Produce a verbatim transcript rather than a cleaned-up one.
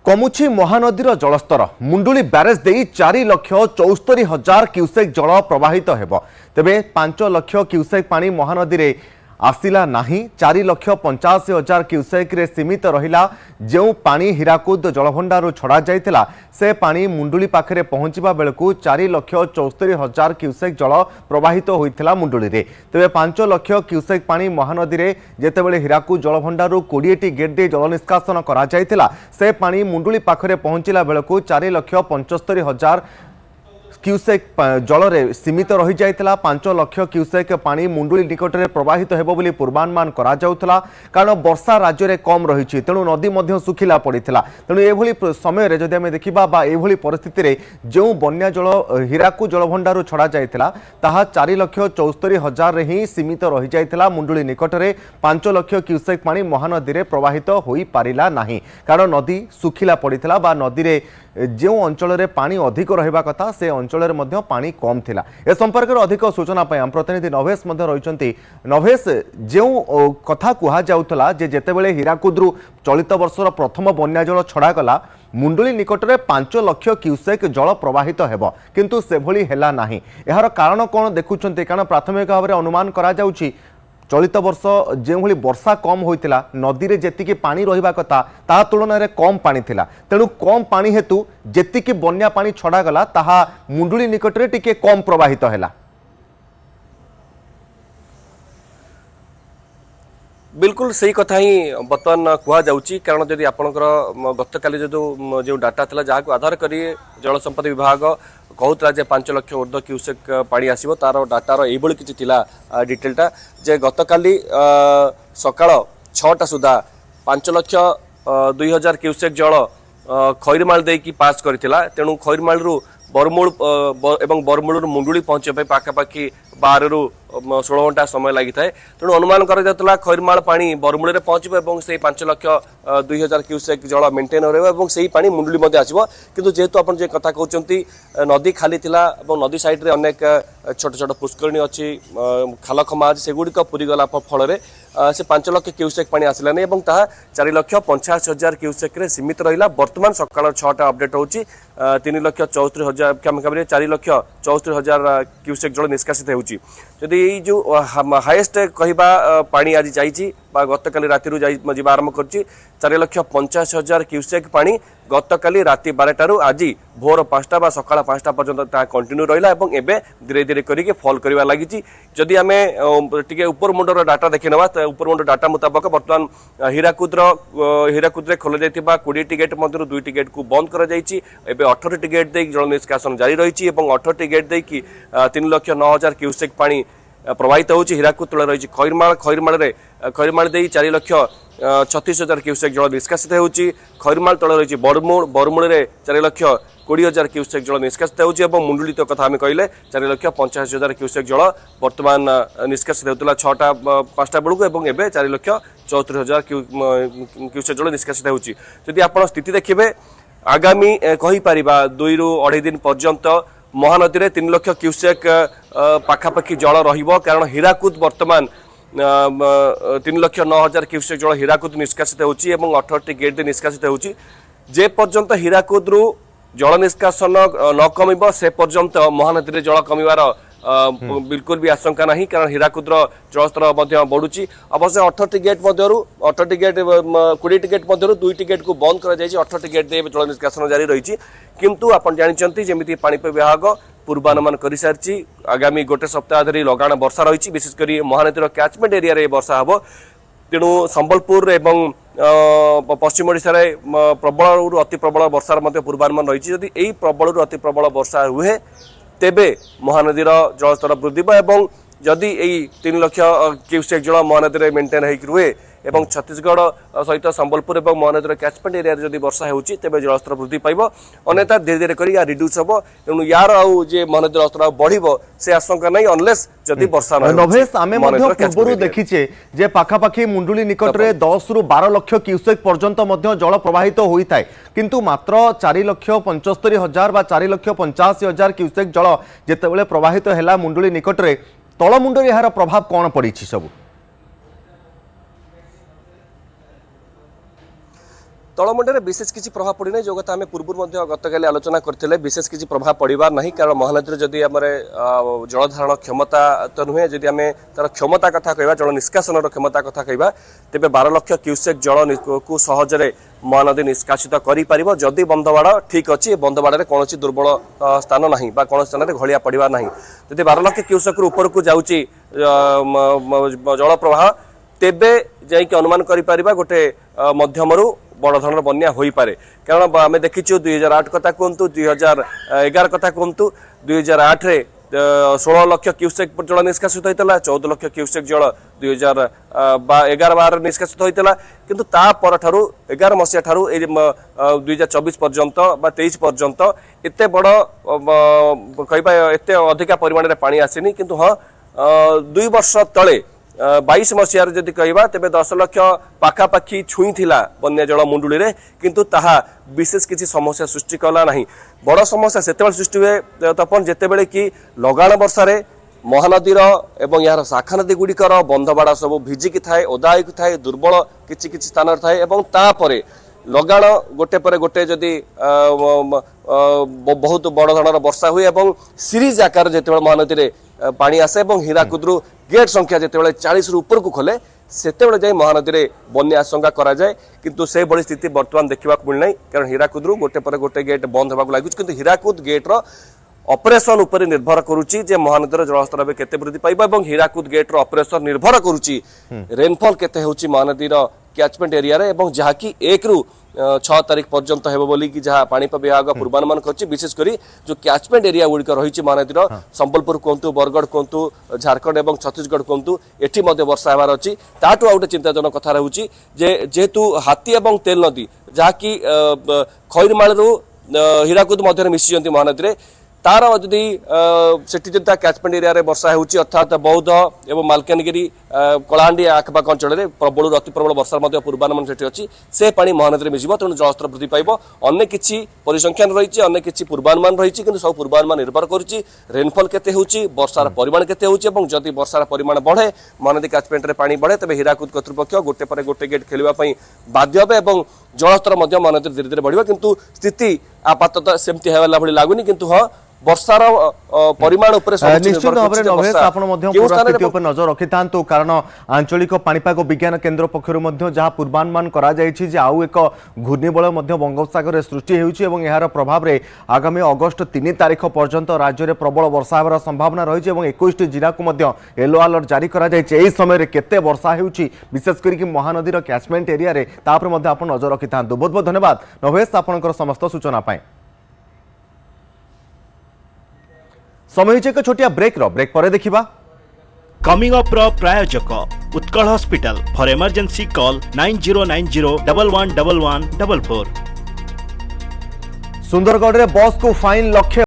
कमुछि महानदीर जलस्तर मुंडुली ब्यारेज दे चार लक्ष चौस्तरी हजार क्यूसेक जल प्रवाहित हेब तेबे पांच लक्ष क्यूसेक पानी महानदी रे आसिला नाही चार लक्ष पंचाशी हजार क्यूसेक रे सीमित रहिला। जो पानी हीराकुद जलभंडार छड़ा जाइतिला से पानी मुंडुली पाखरे पहुंचबा बेलकु चार लक्ष चौस्तरी हजार क्यूसेक जल प्रवाहित होइतिला मुंडुली रे। तेबे पांच लक्ष क्यूसेक पानी महानदी रे जेतेबेले हीराकुद जलभंडार बीस टी गेट दे जल निष्कासन करा जाइतिला से पानी मुंडुली पाखरे पहुंचला बेलकु चार लक्ष पंचस्तरी हजार क्यूसेक जल रे सीमित रही जाइतिला। पांच लक्ष क्यूसेक पानी मुंडुली निकट में प्रवाहित हेबो बोली पूर्वानुमान करा जाउतला कारण वर्षा राज्य में कम रही तेणु नदी मध्य सुखिला पड़िथिला। तेणु एभली समय रे जदि आमे देखिबा बा एभली परिस्थिति रे जो बन्या जल हीराकु जलभंडार छड़ा जाइतिला ताहा चार लक्ष चौस्तरी हजार रे ही सीमित रही जाइतिला। मुंडुली निकट में पांच लक्ष क्यूसेक पानी महानदी रे प्रवाहित होई पारिला नाही कारण नदी सुखिला पड़िथिला बा नदी रे जो अंचल रे पानी अधिक रहिबा कथा से अंचल रे मध्य पानी कम थिला। ए संपर्क में अधिक सूचना पाई आम प्रतिनिधि नभेश मध्य रहिचंती। नभेश जो कथा कुहा जाउतला जे जेतेबेले हीराकुदरु चलित वर्षर प्रथम बन्या जल छड़ा गला मुंडुली निकट में पांच लक्ष क्यूसेक जल प्रवाहित हेब किंतु से भली हेला नाही। एहार कारण कोन देखुचंती कारण प्राथमिक भाव में अनुमान करा जाउची चलित वर्ष जो भली वर्षा कम होइतिला नदी रे जेतिकी पानी रहिबा कथा ता तुलन रे कम पानी थिला तेणु कम पानी हेतु जेतिकी बन्या पानी छड़ा गला ताहा मुंडुली निकट रे टिके कम प्रवाहित हैला। बिल्कुल सही कथा ही बर्तमान कुआ जाउची कारण जदि आपनकर गतकाली जो जो डाटा थिला जहां आधार करी जल संपदा विभाग कहूला जे पांच लक्ष ऊर्ध्व क्यूसेक पानी आसो तार डाटार यही किसी थिला डिटेलटा जे गतकाली सकाळ छटा सुधा पांच लक्ष दुई हजार क्यूसेक जल खैरमाल देकी पास करथिला। तेणु खैरमाल रु बरमूल एवं बरमूल मुंडुली पहुंचे पाखापाखि बार रु षोल घंटा समय लगी थाए। तेणु अनुमान करा खैरमाल पानी बरमूल पहुंचो से पांच लक्ष दुई हजार क्यूसेक जल मेंटेन रही से पानी मुंडुली मध्य आसो किंतु जेहेतु आप कथा कहते नदी खाली थिला नदी साइड रे अनेक छोट छोट पुष्करणी अच्छी खाल खमा अच्छी सेगुड़िक पूरीगला फल से पांच लक्ष क्यूसेक पानी आसलानी और ताहा चार लक्ष पंचाशी हजार क्यूसेक रे सीमित रहा। बर्तमान सकाळ छटा अपडेट होची तीन लक्ष चौस्तरी हजार क्षमा चार लक्ष चौस्तरी हजार क्यूसेक जल निष्कासित होची। जदि जो हाईएस्ट कहवा पानी आज जाइए गतकाली राति जा आरंभ कर चार लक्ष पंचाशी हजार क्यूसेक पानी गतकाली राति बारटारू आज भोर पांचटा बा सकाळ पांचटा पर्यंत कंटिन्यू रहा और एवं धीरे धीरे करके फॉल करवा लगी। जदि आम टे उपर मुंडर डाटा देखी ना उपर मुंड डाटा मुताबक बर्तमान हीराकुद हीराकुद खोल जाइथिबा बीस टी गेट मध्य दुई टी गेट को बंद कर अठारह टी गेट दे जल निष्कासन जारी रही अठारह टी गेट दे तीन लक्ष नौ हजार क्यूसेक पानी प्रवाहित होची। हीराकुद तले रही खैरमाल खैरमाल रे खैरमाल दे चार लक्ष छत्तीस हजार क्यूसेक जल निष्कासित होची। खैरमाल तले रही बरमूल बरमूल रे चार लक्ष कोड़ी हजार क्यूसेक जल निष्कासित होची और मुंडुली तो कथा आम कहले चार लक्ष पंचाशी हजार क्यूसेक जल बर्तमान निष्कासित होता छटा पांचटा बेलू और एवं चार लक्ष चौस्तरी हजार क्यूसेक जल निष्कासित होची। जदि आप स्थिति देखिए आगामी कहीपर दुई रु अढ़ाई दिन पर्यंत महानदी रे तीन लक्ष क्यूसेक पाखापाखि जल रहिबो कारण हीराकुद वर्तमान तीन लक्ष नौ हजार क्यूसेक जल हीराकुद निष्कासित होची और अठारह टी गेट निष्कासित होची। जे पर्यंत हीराकुद रु जल निष्कासन न कमिबो से पर्यंत महानदी रे जल कमिवार बिल्कुल भी आशंका नहीं कारण हीराकुद्र जलस्तर बढ़ुची। अवश्य अठारह टी गेट मध्यरु अठारह टी गेट बीस टी गेट मध्यरु दुई टी गेट को बंद करा जायछि अठारह टी गेट दे जल निष्कासन जारी रही किंतु आपण जानिचंती जेमिति पाणीपाग विभाग पूर्वानुमान कर सारी आगामी गोटे सप्ताह धरी लगाण वर्षा रही विशेषकर महानदीर कैचमेंट एरिया रे वर्षा हबो। तेणु संबलपुर एवं पश्चिम ओडिशा रे प्रबल अति प्रबल वर्षार पूर्वानुमान रही जदि यही प्रबल अति प्रबल वर्षा हुए तेबे महानदीर जलस्तर वृद्धि एवं जदि यही तीन लक्ष क्यूसेक जल महानदी में मेंटेन हुए एवं छत्तीसगढ़ सहित संबलपुर और महानदीर कैचमेंट एरिया जदि वर्षा होची तेबे जलस्तर वृद्धि पाइबो अन्यथा धीरे धीरे करी या रिड्यूस हबो। तेणु यार आउ जे महानदी जलस्तर बढ़िबो से आशंका नहीं अनलेस जदि वर्षा न नभेश आमे मध्य पूर्वरु देखिचे जे पाखापाखि मुंडुली निकट रे दस रु बारह लक्ष क्यूसेक पर्यंत मध्य जल प्रवाहित होइताय किंतु मात्र चार लक्ष पंचस्तरी हजार बा चार लक्ष पंचाशी हजार क्यूसेक जल जेतेबेले प्रवाहित हैला मुंडुली निकट रे तळमुंडरे यार प्रभाव कोन पड़िछि सब तलमुंडे विशेष किसी प्रभाव पड़ी नहीं जो कथा आम पूर्व गतकाली आलोचना करते विशेष किसी प्रभाव पड़ार नहीं कारण महानदी जदि आम जलधारण क्षमता तो नुहे जदि आम तार क्षमता कथा कह जल निष्कासन क्षमता कथा कह तेज बार लक्ष क्यूसेक जल को सहजरे महानदी निष्कासित कर जदि बंधवाड़ ठीक अच्छी बंधवाड़े कौन दुर्बल स्थान ना कौन स्थान में घलिया पड़ा ना जदि बार लक्ष क्यूसेक ऊपर को जाऊँगी जल प्रवाह तेबे जाइए अनुमान करें गोटे मध्यमरु बड़ धरण बन्या हो पारे कारण आम देखीचु दुई हजार आठ कथा कहतु दुई हजार एगार कथा कहतु दुई हजार आठ षोल लक्ष क्यूसेक जल निष्कासित होता चौदह लक्ष क्यूसेक जल दुई हजार एगार बार निष्कासित होता किंतु तापर ठारू एगार मसीहा ठारू दुई हजार चौबीस पर्यंत बा तेईस पर्यंत एत बड़ कह एत अधिका परिमाण में पानी आसीनी किंतु हाँ दुई वर्ष तले बाईस मसीह जदि कहवा तेज दस लक्ष पाखापाखि छुई थिला बन्या जल मुंडुली रे किंतु ताहा विशेष किसी समस्या सृष्टि कला नहीं बड़ समस्या सेतेबेले सृष्टि हुए तपन जेतेबेले कि लगाण वर्षारे महानदीर एवं यार शाखा नदी गुड़िकर बंधबाड़ा सब भिजिकी थाए ओदा होई थाए दुर्बल किछि किछि स्थान थाए एवं तापरे लगाण गोटे पर गोटे जदि बहुत बड़ धৰণৰ वर्षा हुए एवं सीरीज आकार जेतेबेले महानदी रे पानी आसे एवं हीराकुदरू गेट संख्या जेतेबेले चालीस रु ऊपर को खोले सेतेबेले जाई महानदी रे बन्या आशंका करा जाए किंतु से बड़ी स्थिति वर्तमान देखा मिल ना कारण हीराकुदरू गोटे पर गोटे गेट बंद होगा लगे किंतु हीराकुद गेट्र ऑपरेशन उपर निर्भर करुच्ची जे महानदीर जलस्तर में केते वृद्धि पाइबा एवं हीराकुद गेट्र ऑपरेशन निर्भर करुच्ची रेनफॉल केते होची महानदीर कैचमेंट एरिया रे एवं जहाँकि एक रु छह तारीख पर्यंत हेबो बोली कि जहाँ पाणीपाग विभाग पूर्वानुमान करछि विशेष करी जो कैचमेंट एरिया गुड़िक रही महानदीर संबलपुर कहतु बरगढ़ कहतु झारखंड एवं छत्तीसगढ़ कहतु एटी मध्य वर्षा हेबार अछि ताटू आ गोटे चिंताजनक कथा रहउछि जे जेहेतु हाथी एवं तेल नदी जहाँकि खैरमालू हीराकुद मध्य मिशिजंती महानदी रे तार जदि सेठी जदि कैचमेंट एरिया रे वर्षा होउछि अर्थात बौद्ध एवं मालकानगिरी कलाहांडी आखपाख अंचल में प्रबल अति प्रबल वर्षा पूर्वानुमान सेठी अच्छी से पानी महानदी में मिसिब तेणु जलस्तर वृद्धि पाइब अनेक किछि परिसंख्यान रही अनेक किछि पूर्वानुमान रही किंतु सब पूर्वानुमान निर्भर करुच्ची रेनफॉल केते होउछि वर्षार परिमाण केते होउछि एवं जदि वर्षार परिमाण बढ़े महानदी कैचमेंट रे पानी बढ़े तेबे हीराकुद कर्तृपक्ष गोटे पर गोटे गेट खेलिबा पई बाध्य हेबे एवं जलस्तर मध्य महानदी धीरे धीरे बढ़िबा किंतु स्थिति आपाततः सेमति हेबाला भली लागुनी किंतु हाँ वर्षार परिमाण निश्चित भाव में नवेश आपण पूरा स्थिति उपर नजर रखि थांतु कारण आंचलिक पाणीपाग विज्ञान केन्द्र पक्षरु जहाँ पूर्वानुमान करा जायछि जे आउ एक घूर्णिबलय बंगोपसागर में सृष्टि हेउछि एवं यार प्रभाव में आगामी अगस्ट तीन तारीख पर्यंत राज्य में प्रबल वर्षा होबार संभावना रही है इक्कीस टी जिला को येलो अलर्ट जारी करा जायछि एही समय केते वर्षा हेउछि विशेष करी महानदीर कैचमेंट एरिया रे तापर मध्ये आपण नजर रखि थांतु बहुत बहुत धन्यवाद नवेश आपनकर समस्त सूचना पाए समय एक छोटिया ब्रेक रो ब्रेक पर देखिबा कमिंग अप रो प्रायोजक Utkal hospital for emergency call nine zero nine zero one one one one four four Sundargarh रे बस को फाइन लक्ष्य